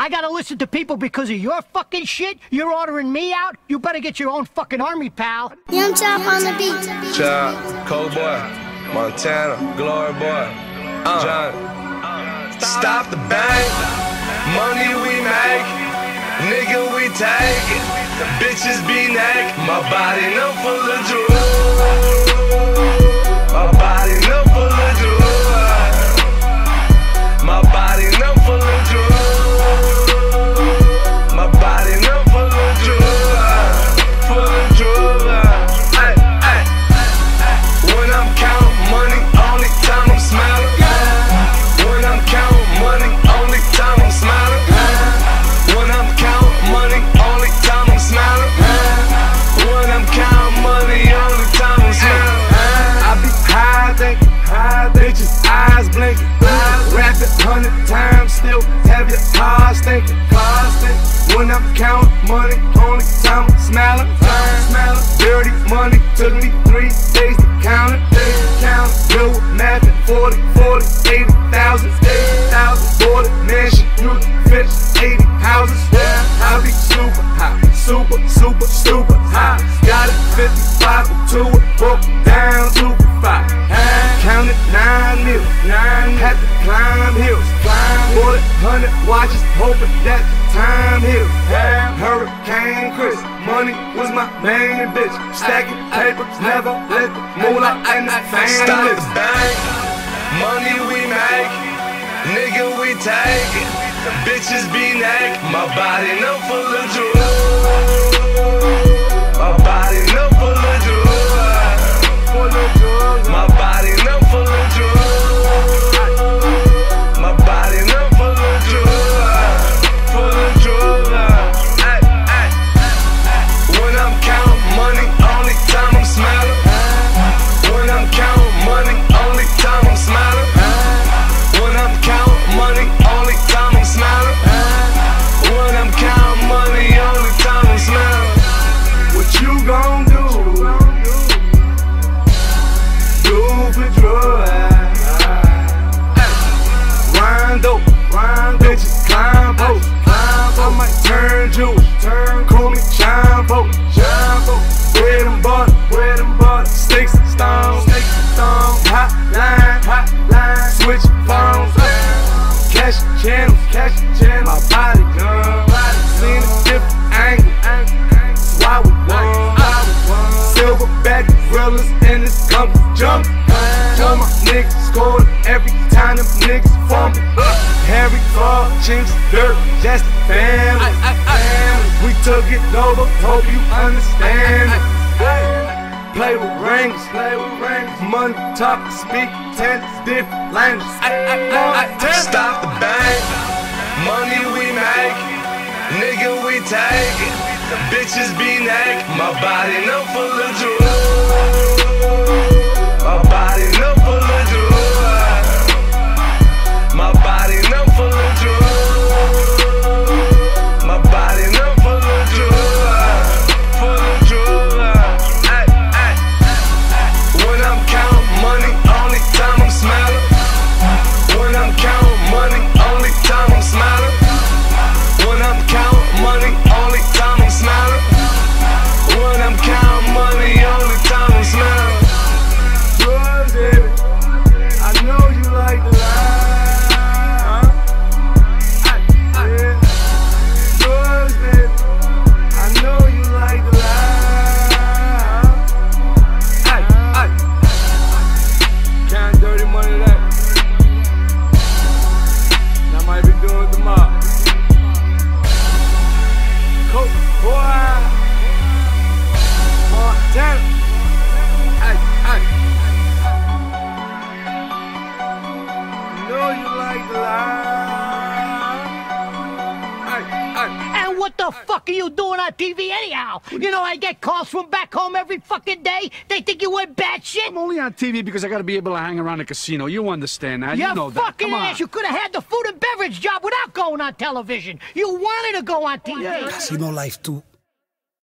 I gotta listen to people because of your fucking shit? You're ordering me out? You better get your own fucking army, pal. Young Chop on the beat. Chop, Cold Boy, Montana, Glory Boy, John. Stop the bank, money we make, nigga we take it. The bitches be naked, my body no full of jewels. My body no full of jewels. My body no full of jewels. My body no full of jewels. Full of jewels. Ay, ay. When I'm counting money, only time I'm smiling. When I'm counting money, only time I'm smiling. When I'm counting money, only time I'm smiling. When I'm counting money, only time I'm smiling. I be high thinking, bitches eyes blinking. Rap it 100 times, still have your cars thinking. When I'm counting money, only time I'm smiling. Dirty money took me 3 days to count it. Bill with math at 40, 80,000. Bought a mansion, you can fit 80 houses. I be super high, super stupid high. Got it 55 to it, broke down 2 for 5. Counted 9 mil, had to climb hills. Bought 100 watches, hoping that the time heals. Hurricane Chris, money was my main bitch. Stacking papers, never let the moolah and the fame. Stop the bank, money we make, nigga we take it. The bitches be naked, my body no full of jewels. My body no full of jewels. My body no full of jewels. My body no full of jewels. Full of jewels. Ay, ay. When I'm counting money, only time I'm smiling. When I'm counting money, only time I'm smiling. When I'm counting money, only time I'm smiling. When I'm counting money, only time I'm smiling. What you gon' do? Do for drugs. Wind up, bitches climb post. I might turn Jewish, call me Shine Post. Bread and butter, sticks and stones. Hotline, switch phones. Cash channels, my body gone. Seen a different angle, that's why we won. Silverback gorillas in this comfort jump. All my niggas scored every time them niggas fumble. Harry Claw, Chinks, Dirt, that's the family. We took it over, hope you understand it. Play with rings, money talk, speak 10 different languages. Stop the bank, money we make, nigga we take it. The bitches be naked, my body no full of jewels. My body no full of jewels. My body no full of jewels. My body no full of jewels. Full of jewels. Ay, ay. When I'm counting money, only time I'm smiling. When I'm counting money, only time I'm smiling. When I'm counting money, only time I'm smiling. When I'm counting money, only time I'm smiling. Drugs, baby, I know you like the lie. Yeah. Drugs, baby, I know you like the lie. Counting dirty money that I might be doing tomorrow. Coke, boy, Montana. Know you like the lie. And what the fuck are you doing on TV anyhow? You know I get calls from back home every fucking day. They think you went batshit. I'm only on TV because I gotta be able to hang around a casino. You understand that? You know that. Fucking Come on. ass. You could have had the food and beverage job without going on television. You wanted to go on TV. Casino Life 2.